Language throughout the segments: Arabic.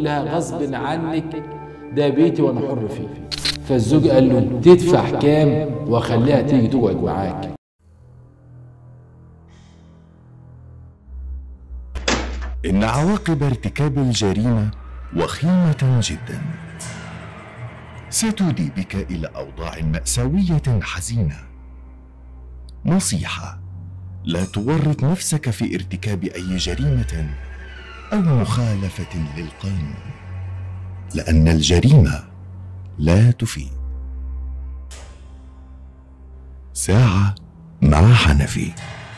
لها غصب عنك، ده بيتي وانا حر فيه. فالزوج قال له تدفع كام واخليها تيجي تقعد معاك. إن عواقب ارتكاب الجريمة وخيمة جدا، ستودي بك إلى أوضاع مأساوية حزينة. نصيحة: لا تورط نفسك في ارتكاب أي جريمة أو مخالفة للقانون، لأن الجريمة لا تفيد. ساعة مع حنفي.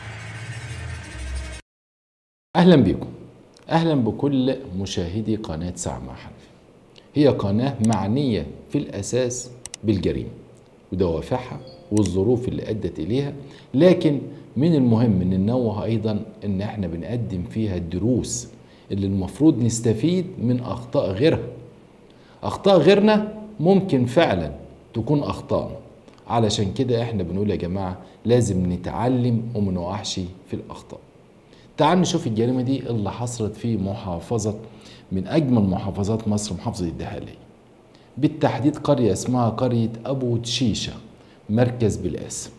أهلا بكم، أهلا بكل مشاهدي قناة ساعة مع حنفي. هي قناة معنية في الأساس بالجريمة ودوافعها والظروف اللي أدت إليها، لكن من المهم أن ننوه أيضا أن احنا بنقدم فيها الدروس اللي المفروض نستفيد من أخطاء غيرها. أخطاء غيرنا ممكن فعلا تكون أخطاءنا، علشان كده احنا بنقول يا جماعة لازم نتعلم وما نقعش في الأخطاء. تعال نشوف الجريمة دي اللي حصلت في محافظة من أجمل محافظات مصر، محافظة الدهالية، بالتحديد قرية اسمها قرية أبو تشيشة، مركز بالقاسم.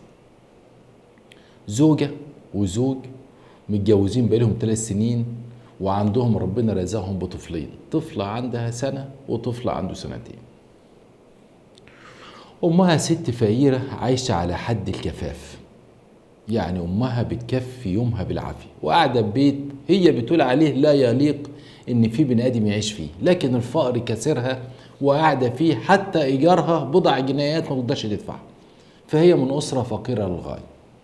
زوجة وزوج متجوزين بقالهم 3 سنين، وعندهم ربنا رزقهم بطفلين، طفلة عندها 1 سنة وطفلة عنده 2 سنين. أمها ست فقيرة عايشة على حد الكفاف، يعني أمها بتكفي يومها بالعافية، وقاعدة ببيت هي بتقول عليه لا يليق إن في بني آدم يعيش فيه، لكن الفقر كسرها وقاعدة فيه، حتى إيجارها بضع جنيهات ما تقدرش تدفعها، فهي من أسرة فقيرة للغاية.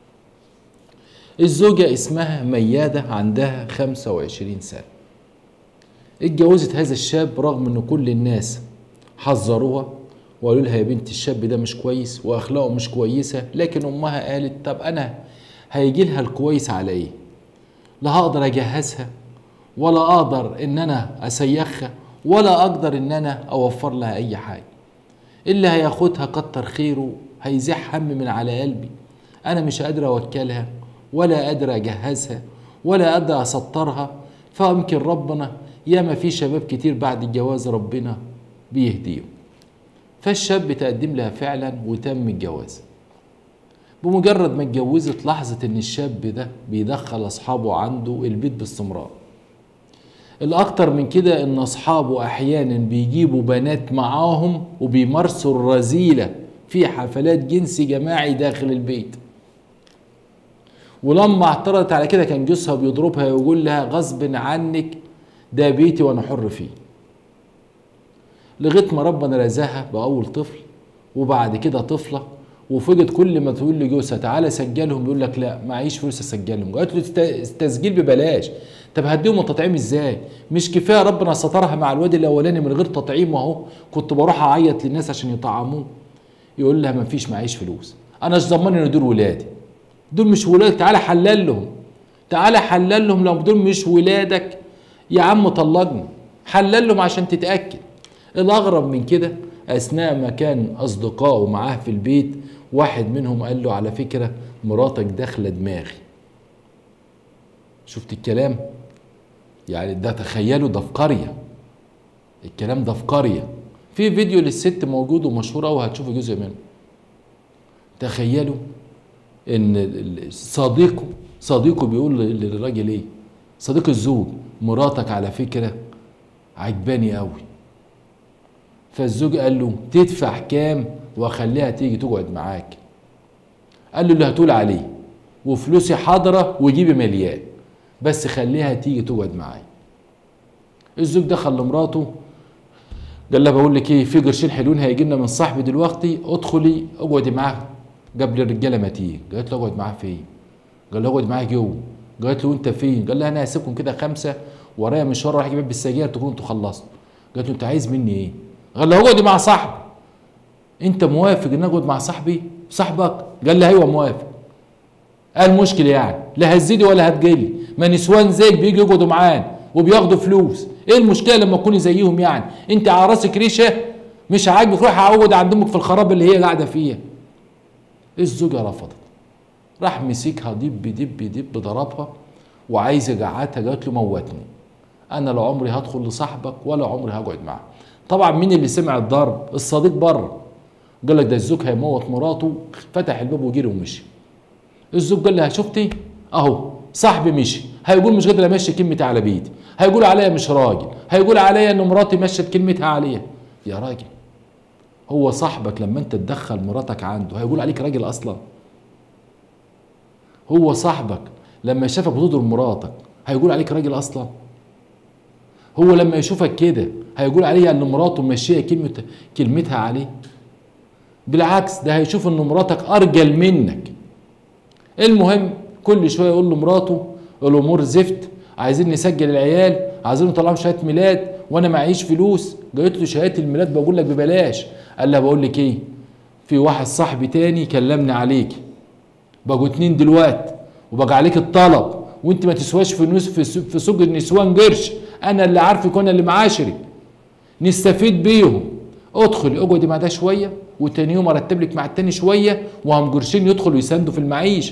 الزوجة اسمها ميادة، عندها 25 سنة. اتجوزت هذا الشاب رغم إن كل الناس حذروها وقالوا لها يا بنت الشاب ده مش كويس واخلاقه مش كويسه، لكن امها قالت طب انا هيجي لها الكويس على ايه؟ لا هقدر اجهزها ولا اقدر ان انا اسيخها ولا اقدر ان انا اوفر لها اي حاجه. اللي هياخدها كتر خيره، هيزيح هم من على قلبي. انا مش قادر اوكلها ولا قادر اجهزها ولا قادر اسطرها، فيمكن ربنا ياما في شباب كتير بعد الجواز ربنا بيهديهم. فالشاب تقدم لها فعلا وتم الجواز. بمجرد ما اتجوزت لاحظت ان الشاب ده بيدخل اصحابه عنده البيت باستمرار. الاكتر من كده ان اصحابه احيانا بيجيبوا بنات معاهم وبيمارسوا الرذيلة في حفلات جنسي جماعي داخل البيت. ولما اعترضت على كده كان جوزها بيضربها ويقول لها غصب عنك، ده بيتي وانا حر فيه. لغايه ما ربنا رزقها باول طفل وبعد كده طفله، وفجت كل ما تقول لجوزها تعالى سجلهم يقول لك لا معيش فلوس اسجلهم. قالت له تسجيل ببلاش، طب هديهم التطعيم ازاي؟ مش كفايه ربنا سترها مع الواد الاولاني من غير تطعيم، واهو كنت بروح اعيط للناس عشان يطعموه. يقول لها مفيش معيش فلوس، انا مش ضمان ان دول ولادي، دول مش ولادك، تعالى حلل لهم، تعالى حلل لهم، لو دول مش ولادك يا عم طلقني، حلل لهم عشان تتاكد. الأغرب من كده أثناء ما كان أصدقائه معاه في البيت، واحد منهم قال له على فكرة مراتك داخلة دماغي. شفت الكلام؟ يعني ده تخيلوا ده في قرية، الكلام ده في قرية، في فيديو للست موجود ومشهور أوي هتشوفوا جزء منه. تخيلوا إن صديقه بيقول للراجل إيه؟ صديق الزوج مراتك على فكرة عجباني أوي. فالزوج قال له تدفع كام واخليها تيجي تقعد معاك؟ قال له اللي هتقول عليه، وفلوسي حاضره وجيبي مليان، بس خليها تيجي تقعد معايا. الزوج دخل لمراته قال لها بقول لك ايه، في قرشين حلوين هيجي لنا من صاحبي دلوقتي، ادخلي اقعدي معاه قبل الرجاله ما تيجي. قالت له اقعد معاه فين؟ قال له اقعد معاه جوه. قالت له انت فين؟ قال لها انا هسيبكم كده 5 ورايا مشوار رايح اجيب بالسجاير تكونوا انتوا خلصتوا. قالت له انت عايز مني ايه؟ قال له اقعدي مع صاحبي. انت موافق ان اقعد مع صاحبي؟ صاحبك؟ قال لي ايوه موافق. قال مشكله يعني؟ لا هتزيدي ولا هتقلي، ما نسوان زيك بيجي يقعدوا معانا وبياخدوا فلوس، ايه المشكله لما تكوني زيهم يعني؟ انت على راسك ريشه مش عاجبك روح اقعد عند امك في الخراب اللي هي قاعده فيها. الزوجه رفضت، راح مسكها دب ضربها وعايز يقعدها. قالت له موتني، انا لا عمري هدخل لصاحبك ولا عمري هقعد معاه. طبعا مين اللي سمع الضرب؟ الصديق بره، قال لك ده الزوج هيموت مراته، فتح الباب وجري ومشي. الزوج قال لها شفتي اهو صاحبي مشي، هيقول مش قادر امشي كلمتي على بيتي، هيقول عليا مش راجل، هيقول عليا ان مراتي مشت كلمتها عليا. يا راجل، هو صاحبك لما انت تدخل مراتك عنده هيقول عليك راجل اصلا؟ هو صاحبك لما يشوفك بتضرب مراتك هيقول عليك راجل اصلا؟ هو لما يشوفك كده هيقول عليه ان مراته ماشيه كلمتها عليه؟ بالعكس، ده هيشوف ان مراتك ارجل منك. المهم كل شويه يقول لمراته الامور زفت، عايزين نسجل العيال، عايزين نطلعهم شهاده ميلاد وانا معيش فلوس. قالت له شهاده الميلاد بقول لك ببلاش. قال لها بقول لك ايه، في واحد صاحبي تاني كلمني عليك، بقوا 2 دلوقتي وبقى عليك الطلب، وانت ما تسواش في سوق النسوان قرش، انا اللي عارفك وانا اللي معاشرك، نستفيد بيهم. ادخل اقعدي مع ده شويه وتاني يوم ارتب لك مع التاني شويه، وهم قرشين يدخلوا يساندوا في المعيشه.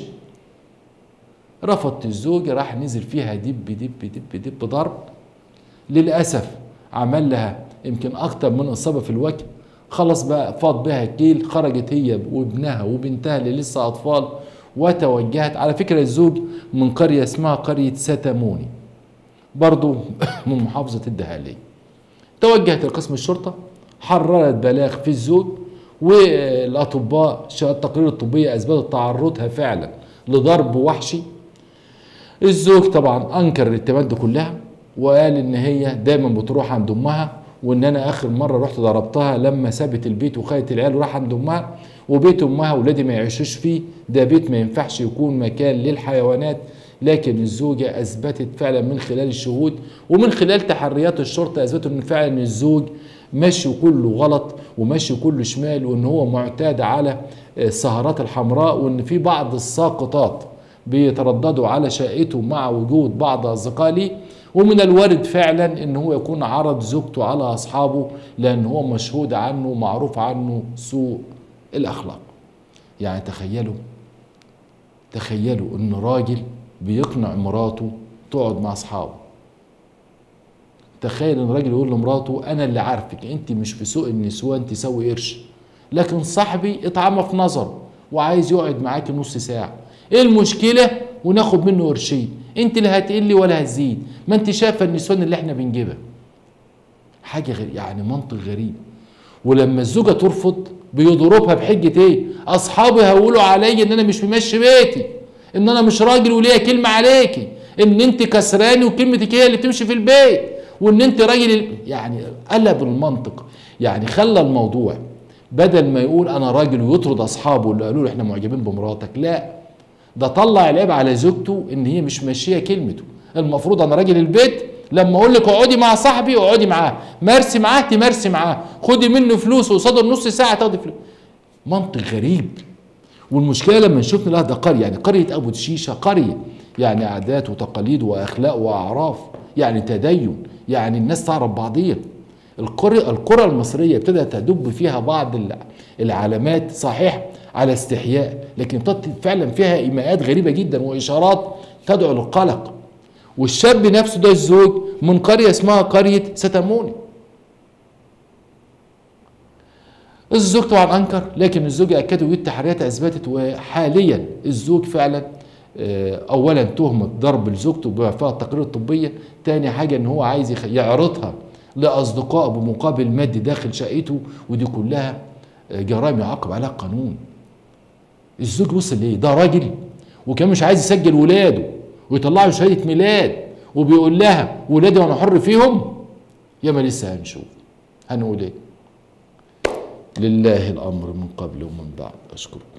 رفضت الزوجه، راح نزل فيها دب دب دب دب ضرب. للاسف عمل لها يمكن اكتر من اصابه في الوجه. خلاص بقى فاض بها الجيل، خرجت هي وابنها وبنتها اللي لسه اطفال وتوجهت. على فكره الزوج من قريه اسمها قريه ستاموني برضو من محافظه الدهاليه. توجهت لقسم الشرطه، حررت بلاغ في الزوج، والاطباء التقارير الطبيه اثبتت تعرضها فعلا لضرب وحشي. الزوج طبعا انكر الاتهامات دي كلها، وقال ان هي دايما بتروح عند امها، وان انا اخر مره رحت ضربتها لما سابت البيت وخدت العيال وراح عند امها، وبيت امها ولادي ما يعيشوش فيه، ده بيت ما ينفعش يكون مكان للحيوانات. لكن الزوجه اثبتت فعلا من خلال الشهود ومن خلال تحريات الشرطه اثبتوا ان فعلا الزوج ماشي كله غلط وماشي كله شمال، وان هو معتاد على السهرات الحمراء، وان في بعض الساقطات بيترددوا على شقته مع وجود بعض اصدقاء ليه، ومن الوارد فعلا ان هو يكون عرض زوجته على اصحابه لان هو مشهود عنه ومعروف عنه سوء الاخلاق. يعني تخيلوا ان راجل بيقنع مراته تقعد مع اصحابه. تخيل ان راجل يقول لمراته انا اللي عارفك، انت مش في سوق النسوان تسوي قرش، لكن صاحبي اتعمى في نظره وعايز يقعد معاكي نص ساعه، ايه المشكله وناخد منه قرشين، انت لا هتقلي ولا هتزيد، ما انت شايفه النسوان اللي احنا بنجيبها. حاجه غير يعني منطق غريب. ولما الزوجه ترفض بيضربها بحجه ايه؟ اصحابي هيقولوا عليا ان انا مش ممشي بيتي، ان انا مش راجل وليا كلمه عليكي، ان انت كسراني وكلمتك هي اللي بتمشي في البيت، وان انت راجل. يعني قلب المنطق، يعني خلى الموضوع بدل ما يقول انا راجل ويطرد اصحابه اللي قالوا له احنا معجبين بمراتك، لا ده طلع العيب على زوجته ان هي مش ماشيه كلمته. المفروض انا راجل البيت لما اقول لك اقعدي مع صاحبي اقعدي معاه، مارسي معاه تمارسي معاه، خدي منه فلوس وقصاد النص ساعه تاخدي فلوس. منطق غريب. والمشكله لما نشوف لها ده قريه، يعني قريه ابو دشيشه قريه، يعني عادات وتقاليد واخلاق واعراف، يعني تدين، يعني الناس تعرف بعضيها. القرى المصريه ابتدت تدب فيها بعض العلامات، صحيح على استحياء، لكن فعلا فيها ايماءات غريبه جدا واشارات تدعو للقلق. والشاب نفسه ده الزوج من قريه اسمها قريه ستاموني. الزوج طبعا انكر، لكن الزوج اكدوا والتحريات اثبتت، وحاليا الزوج فعلا اولا تهمه ضرب لزوجته بما فيها التقارير الطبيه، تاني حاجه ان هو عايز يعرضها لاصدقائه بمقابل مادي داخل شقته، ودي كلها جرائم يعاقب عليها القانون. الزوج وصل ليه؟ ده راجل وكان مش عايز يسجل ولاده ويطلع له شهاده ميلاد وبيقول لها ولادي وانا حر فيهم. ياما لسه هنشوف. هنقول ايه؟ لله الامر من قبل ومن بعد. اشكرك.